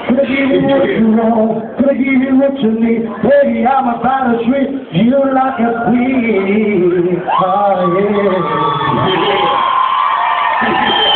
Could I give you what you want? Could I give you what you need? Baby, I'm about to treat you like a queen. Oh, yeah.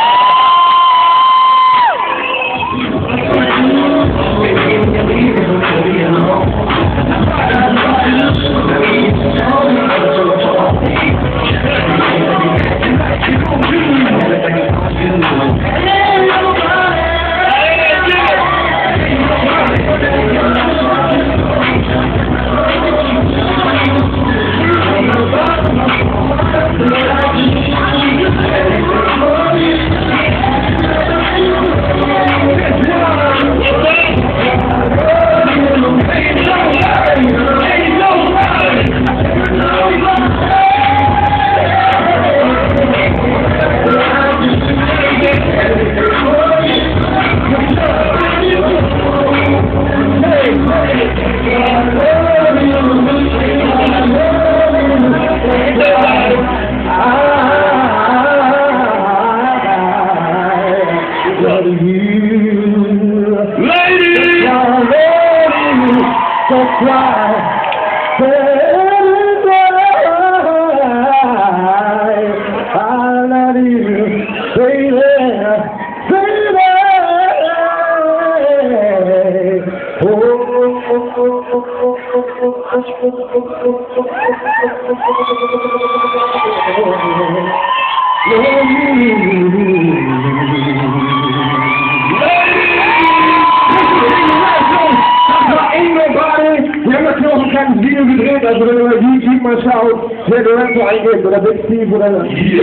Video gedreht, also wenn du bei YouTube mal schaust, der Rapper eingeht, oder Big Steve oder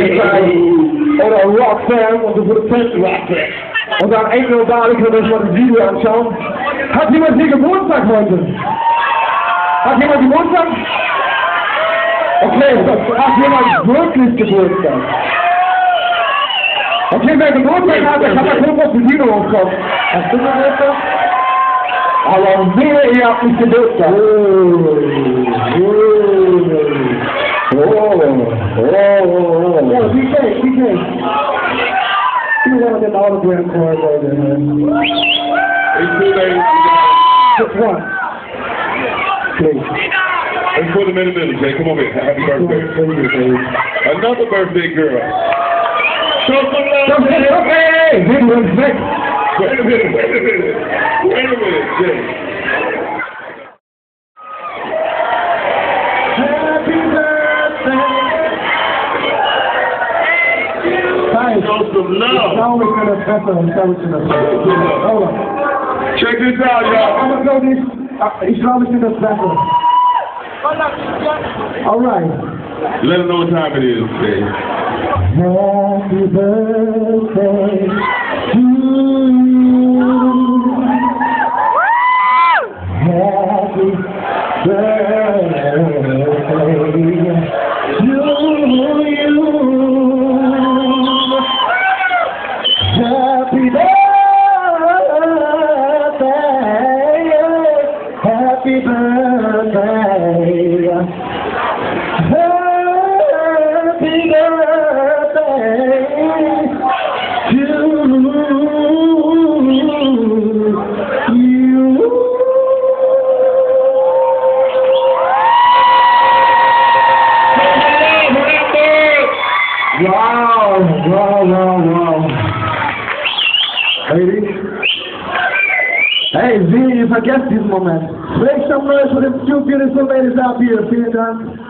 Roxanne und du Produzent Roxanne. Und dann Ain't Nobody, könnt ihr euch mal das Video anschauen. Hat jemand hier Geburtstag heute? Hat jemand Geburtstag? Okay, hat jemand wirklich Geburtstag? Okay, wer Geburtstag hat, der kann mal kurz auf die Bühne hochkommen. Hast du Geburtstag? Aber wehe, ihr habt nicht Geburtstag. Yeah, DJ. You want an autograph card right there, man. Just one. Please. Let's put them in the middle, Jay. Come over here. Happy birthday. Another birthday girl. Show some love. Hey, big respect. Wait a minute, Jay. Happy birthday. Hi. Show some love. It's always been a pepper and Hold on. Check this out, y'all. I'm gonna go this. It's always been a pepper. All right. Let them know what time it is, Jay. Happy birthday to you. Happy birthday to you. Happy birthday. Happy birthday. Wow. Ladies. Hey, Z, you forget this moment. Make some noise for the two beautiful ladies out here. Vielen Dank.